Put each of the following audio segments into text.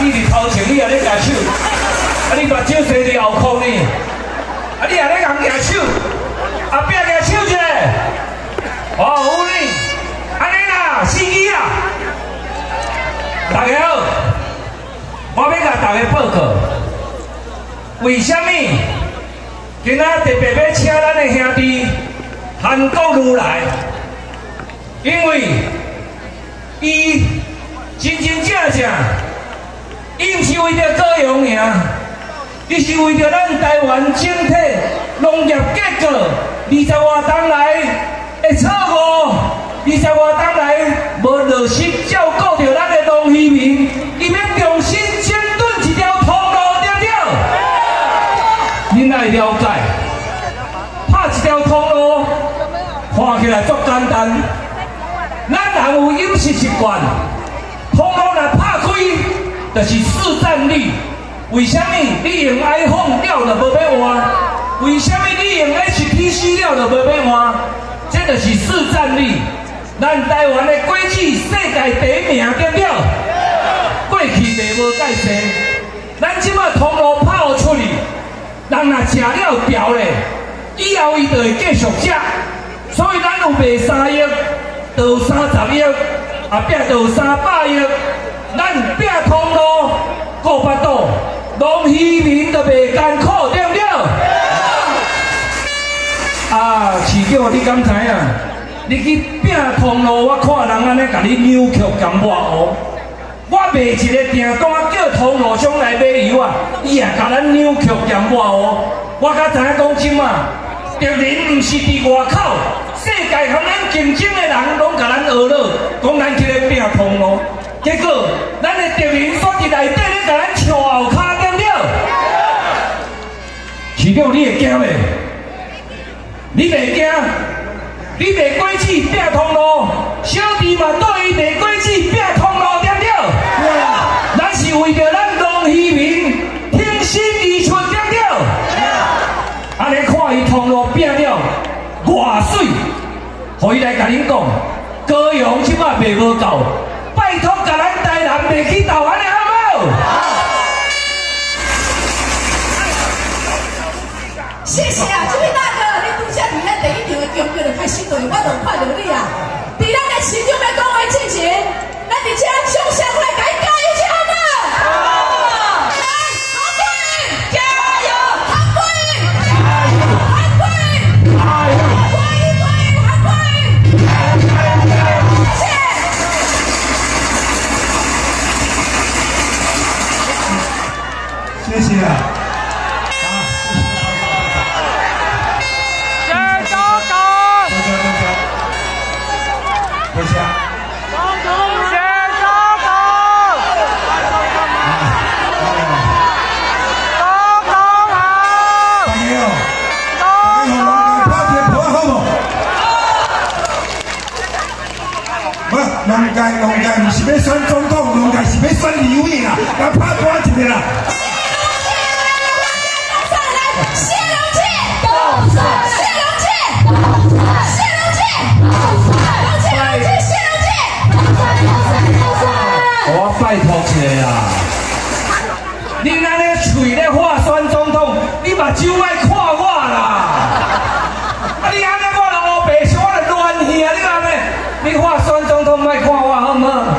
你伫头前，你也咧举手，你目睭洗伫后空呢，你也咧共举手，后壁举手者，有呢，安尼啦，司机啊，大家好，我要甲大家报告，为什么今仔特别要请咱的兄弟韩国如来？因为伊真正，伊毋是为着高雄尔，伊是为着咱台湾整体农业结构20外冬来的错误，20外冬来无落实照顾着咱的农渔民，伊要重新整顿一条通路，对不对？恁来了解，拍一条通路，看起来足简单。咱人有饮食习惯，通路若拍开，就是市占率。为什么你用 iPhone 了就无要换？为什么你用 HTC 了就无要换？这就是市占率。咱台湾的果子世界第一名，对不对？过去地无介绍，咱即摆通路拍出去，人若食了调咧，以后伊就会继续食。所以咱有卖3亿。到30亿，后壁到300亿，咱拼通路顾巴肚，农渔民就袂艰苦，对不对？啊，市长，你敢知影？你去拼通路，我看人安尼甲你扭曲甘抹黑。我卖一个订单叫通路商来买油啊，伊也甲咱扭曲甘抹黑。我甲知影讲真嘛，敌人毋是伫外口。世界和咱竞争的人，拢甲咱学了，讲咱去咧拼通路，结果咱的敌人煞伫内底咧甲咱抢后骹，对不对？市长，你会惊袂？你袂惊？你卖果子拼通路，小弟嘛对伊卖果子拼通路，对不对？咱是为着咱农渔民挺身而出，对不对？安尼看伊通路拼了偌水。互伊来甲恁讲，高雄即摆卖无够，拜托甲咱台南卖去投安尼好无？ 谢谢啊，这位大哥，你拄则伫咱第一场的中国就开始对，我就看到你啊。伫咱的市长要讲话之前，咱伫遮上社会来加油一下好无？ 谢谢啊！ 谢总统， 回下。 总统，谢总统，总统好， 大家好， 总统拍片拍好无？不，农界毋是要选总统，农界是要选立委啦，甲拍拖一个啦。 我拜托一下啊！恁安尼嘴咧话选总统，你目睭莫看我啦！啊，你安尼我就乌白是我就乱去啊！你安尼，你话选总统莫看我好唔好？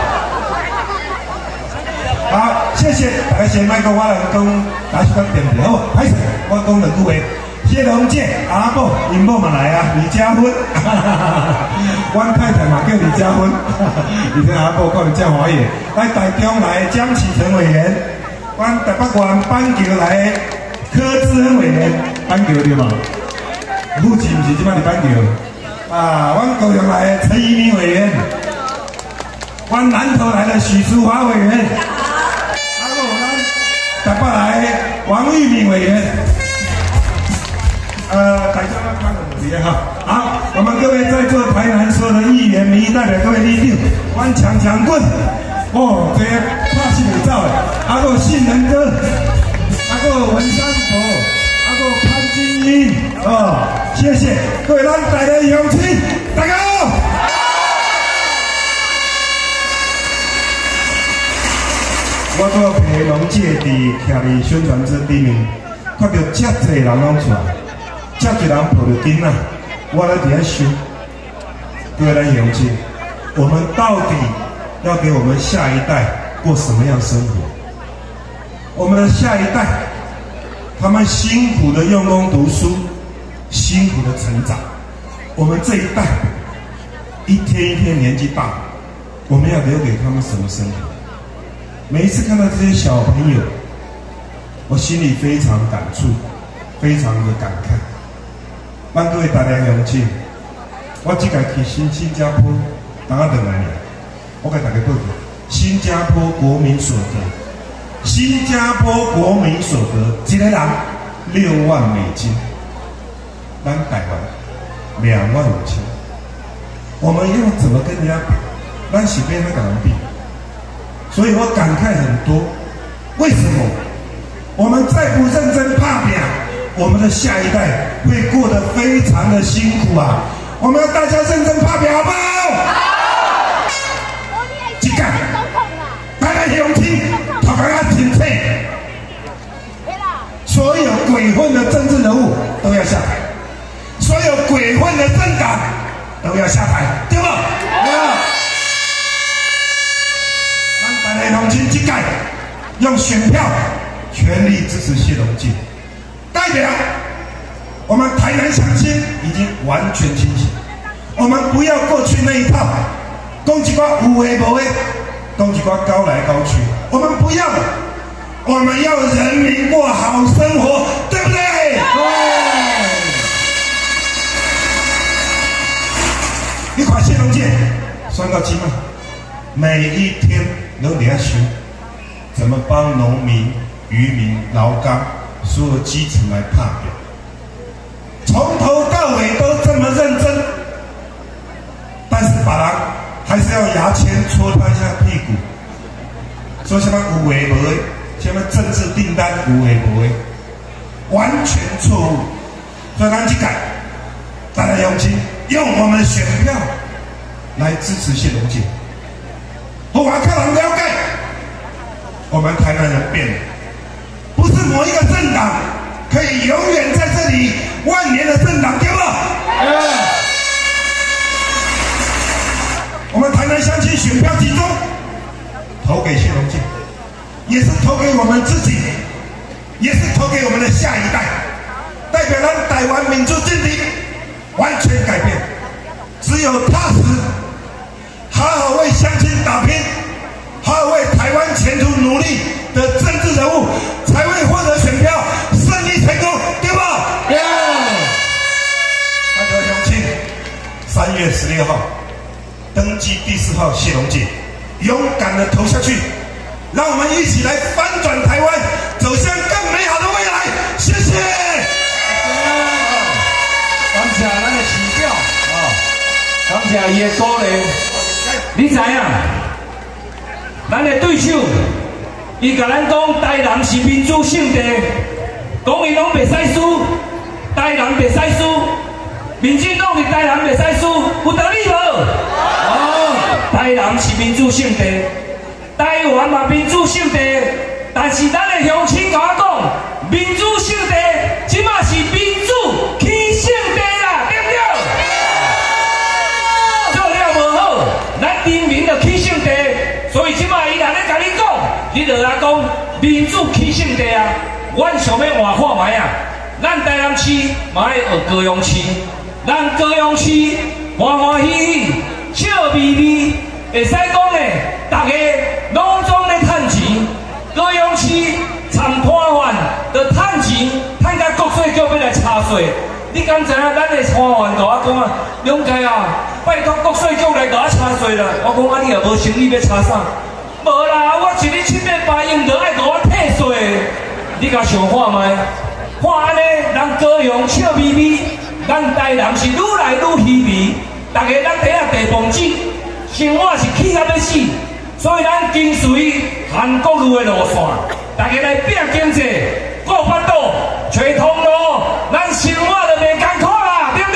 好，谢谢大家先莫讲我来讲，大家讲点评好，歹势，我讲两句话。谢龙姐，阿母，因某嘛来啊，李嘉芬，阮太太嘛叫李嘉芬，以前阿母可能真欢喜。来台中来江启臣委员，阮台北县板桥来柯志恩委员，板桥对嘛？户籍毋是即摆伫板桥。啊，阮高雄来陈怡民委员，阮南投来的许淑华委员，还有咱台北来王玉敏委员。台中要看的问题哈，好，我们各位在座台南所有的议员、民意代表，各位立定，阮强强棍，哦，这拍戏袂走的，还有杏仁哥，还有文山佛，还有潘金英，哦，谢谢各位咱台的乡亲，大家好。 我做皮农界伫徛伫宣传这里面，看到遮济人拢出来，遮济人抱着囡仔，我咧伫遐想，各位来乡亲，我们到底要给我们下一代过什么样生活？我们的下一代，他们辛苦的用功读书，辛苦的成长，我们这一代一天一天年纪大，我们要留给他们什么生活？每一次看到这些小朋友，我心里非常感触，非常的感慨。帮各位大家乡亲，我即个去新加坡，当下回来呢，我给大家报告，新加坡国民所得，新加坡国民所得，一个人6万美金，咱台湾2万5千，我们要怎么跟人家比？咱是跟那个人比。所以我感慨很多，为什么我们再不认真打拼，我们的下一代会过得非常的辛苦啊！我们要大家认真打拼，好不好？好。这个，大家乡亲，头壳要清楚。所有鬼混的政治人物都要下台，所有鬼混的政党都要下台，对不？大家乡亲，这届用选票全力支持谢龙介，代表我们台南乡亲已经完全清醒。我们不要过去那一套，讲一寡有的无的，讲一寡高来高去，我们不要了。我们要人民过好生活，对不对？对。你看谢龙介选到今嘛，每一天都在想怎么帮农民、渔民、劳工所有基层来打拼，从头到尾都这么认真，但是别人还是要牙签戳他一下屁股，说什么有为无为，什么政治订单有为无为，完全错误。所以咱去改，大家乡亲用我们的选票来支持谢龙介。我还看人了解，我们台南人变了，不是某一个政党可以永远在这里万年的政党，对吧？我们台南乡亲选票集中，投给谢龙介，也是投给我们自己，也是投给我们的下一代，代表咱台湾民主阵营完全改变。只有踏实，好好为乡亲打拼，好好为台湾前途努力的政治人物，才会获得选票，胜利成功，对吧？对。大家乡亲，3月16号登记第4号谢龙介，勇敢的投下去，让我们一起来翻转台湾，走向更美好的未来。谢谢。 感谢咱的市长啊，感谢伊的鼓励。你知影，咱的对手，伊甲咱讲台南是民主圣地，讲伊拢袂使输，台南袂使输，民进党伫台南袂使输，有道理无？哦，台南是民主圣地，台湾嘛民主圣地，但是咱的乡亲甲我讲，民主圣地即马是民主起圣地啦，对不对？做了无好，咱人民就起圣地，所以即马伊若咧甲你讲，你就来讲民主起圣地啊！阮想要换看卖啊，咱台南市嘛爱学高雄市，咱高雄市欢欢喜喜、笑眯眯，会使讲咧，大家拢总咧趁钱，高雄市参摊贩就趁钱，趁甲国税局要来查税。你敢知影咱的摊贩甲我讲啊，勇介啊，拜托国税局来甲我查税啦！我讲啊，你也无生意要查啥？无啦，我一日700用就爱甲我退税。你甲想看卖？看安尼，人高雄笑眯眯，咱台南是愈来愈稀微。大家咱第一地方子，生活是起合要死，所以咱跟随韩国瑜的路线，大家来拼经济，顾法度，找通路，咱生活就袂艰苦啦，对不对？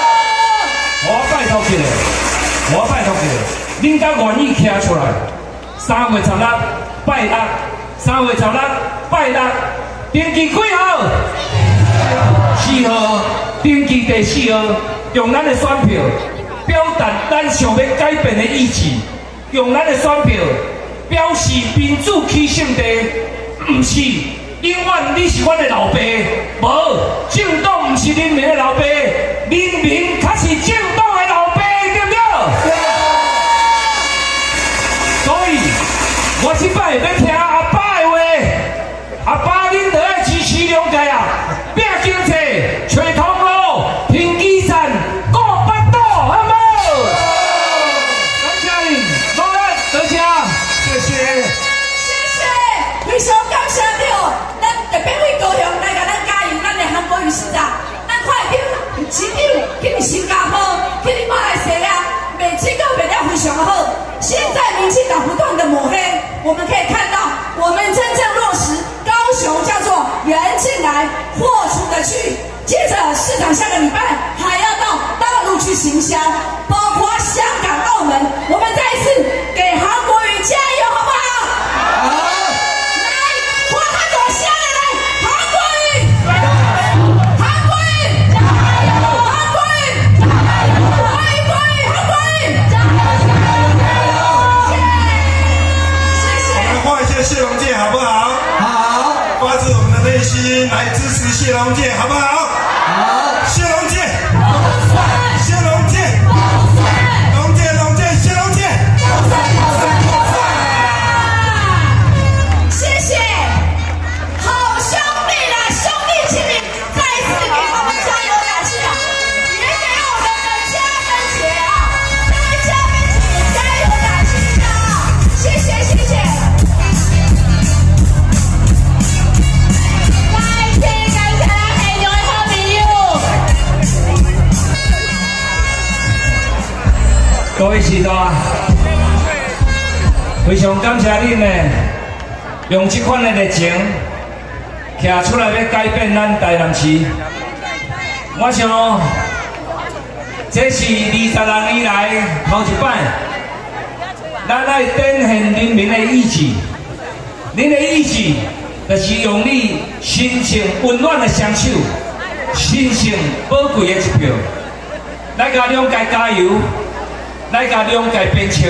我拜托一个，恁敢愿意站出来？ 3月16拜六，3月16拜六，登记几号？4号，登记第4号，用咱的选票表达咱想要改变的意志，用咱的选票表示民主起胜地，不是永远你是阮的老爸，无政党不是人民的老爸，人民才是政党的老爸，对不对？所以，我即摆要听阿爸的话，阿爸恁就要支持两届啊，拼经济，找通路，停基站，顾巴肚，好无？感谢恁，努力，多谢，谢谢。 谢谢，非常感谢你哦，咱特别为高雄来甲咱加油，咱的韩国瑜市长，咱快点市长去新加坡，去马来西亚，美机构变得非常好。现在民进党不断的抹黑，我们可以看到，我们真正落实高雄叫做人进来，货出得去。接着市长下个礼拜还要到大陆去行销，包括香港、澳门，我们再一次给韩国瑜加油，好不好？好。来，花很多香的来，韩国瑜，韩国瑜，加油！韩国瑜，加油！韩国瑜，韩国瑜，加油！ 我们画一下谢龙介好不好？好，发自我们的内心来支持谢龙介，好不好？好，谢龙介，谢龙介，龙介，龙介，谢龙介， 谢谢，好兄弟啦，兄弟亲民，再次给我们加油打气啊！也给我们的加分姐啊，各位加分姐加油打气的，谢谢谢谢。来，请感谢咱现场的好朋友。 各位时代，非常感谢恁呢，用这款的热情，徛出来要改变咱台南市。我想，这是20年以来头一摆，咱来展现人民的意志。恁的意志，就是用你深情温暖的双手，神圣宝贵的一票，来甲两届加油。来甲两届鞭策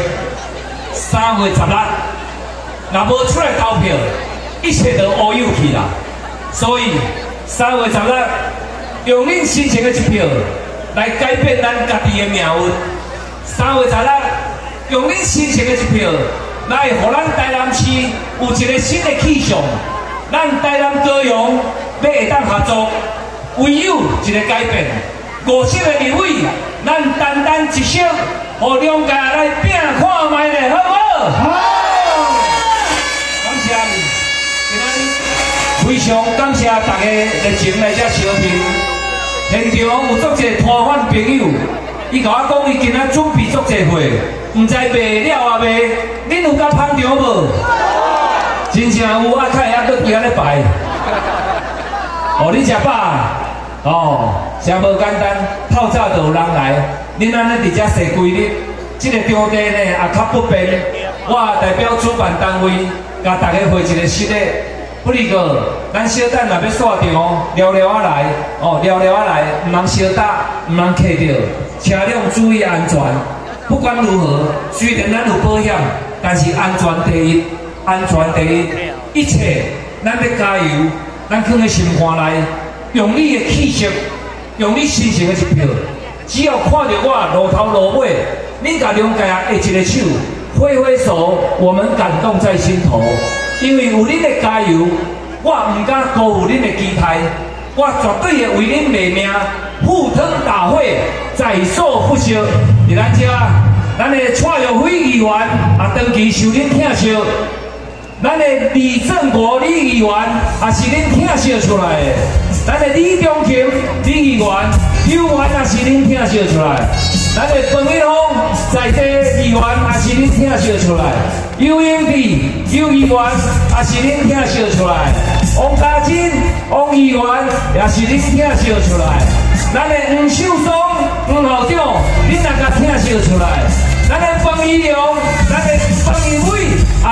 ，3月16，若无出来投票，一切都乌有去啦。所以3月16，用恁深情的一票来改变咱家己的命运。3月16，用恁深情的一票来，互咱台南市有一个新的气象。咱台南高雄要会当合作，唯有一个改变。50个立委，咱单单一声。互两届来拼看卖咧，好无？好。感谢你，今仔非常感谢大家热情来遮相挺。现场有足侪摊贩朋友，伊甲我讲，伊今仔准备足侪货，唔知卖了啊卖？恁有甲捧场无？真正有啊，开遐搁伫遐咧摆。哦，你食饱啊？哦，真无简单，透早就有人来。恁安尼伫遮踅几日，这个场地呢也较不便。我代表主办单位，甲大家回一个实礼。不哩个，咱小等若要煞场，聊聊啊来，哦，聊聊啊来，唔通相打，唔通客着，车辆注意安全。不管如何，虽然咱有保险，但是安全第一，安全第一，一切咱要加油，咱放在心肝内，用你的气息，用你心情的一票。只要看到我露头露尾，恁甲两届下一个手，挥挥手，我们感动在心头。因为有恁的加油，我唔敢辜负恁的期待，我绝对会为恁卖命，赴汤蹈火，在所不惜。伫咱遮，咱的蔡耀辉议员也长期受恁疼惜，咱的李正国李议员也是恁疼惜出来的，咱的李中琴李议员。有员也是恁疼惜出来，咱的彭一龙在地议员也是恁疼惜出来，有英弟有议员也是恁疼惜出来，王家珍王议员也是恁疼惜出来，咱的黄秀松黄校长恁也甲疼惜出来，咱的彭一龙咱的彭一伟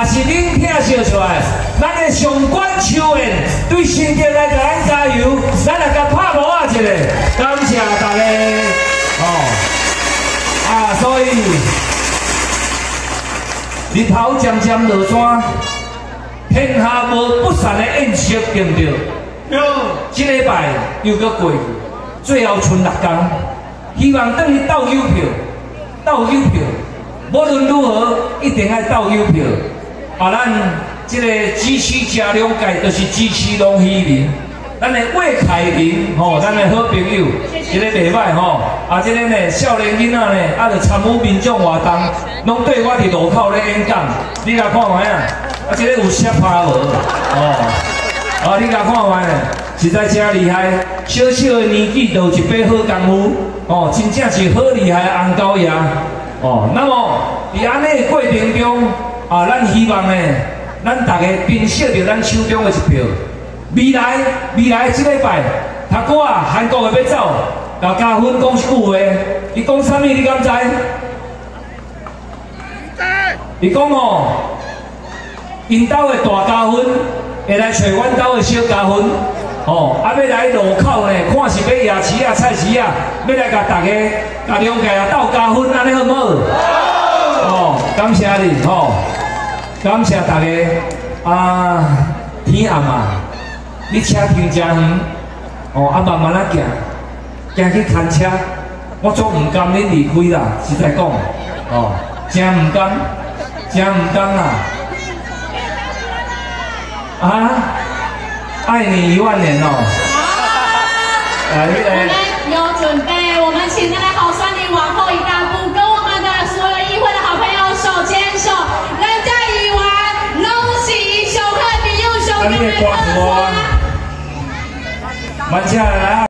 也是恁听笑出来，咱的上官秋燕对新店来甲咱加油，咱来甲拍锣啊一个，感谢大家所以日头渐渐落山，天下无不散的宴席，对不对？对。这礼拜又搁过去，最后剩6天，希望等于斗邮票，斗邮票，无论如何一定要斗邮票。咱这个支持真了解，就是支持龙鱼民。咱的魏凯琳，咱的好朋友，这个袂歹这个呢，少年囡仔呢，就参与民众活动，拢对我伫路口咧演讲，你来看卖啊，这个有写趴无？你来看卖，实在真厉害，小小的年纪就有一把好功夫，真正是好厉害的红高爷，那么伫安尼的过程中，咱希望呢，咱大家珍惜着咱手中的一票。未来这礼拜，他哥韩国的要走，甲嘉芬讲一句话，伊讲啥物？你敢知？伊讲因兜的大嘉芬会来找阮兜的小嘉芬，要来路口呢，看是买夜市啊、菜市啊，要来甲大家甲了解啊，斗嘉芬安尼好唔好？感谢你感谢大家天暗啊！你车停真远，慢慢啊行去看车，我总唔甘恁离开啦，实在讲，真唔甘啦，爱你10000年我们有准备，我们请那个好酸女往后一大步，跟我们的所有议会的好朋友手牵手，人家议员拢是上海朋友，上海的特色。 慢下来。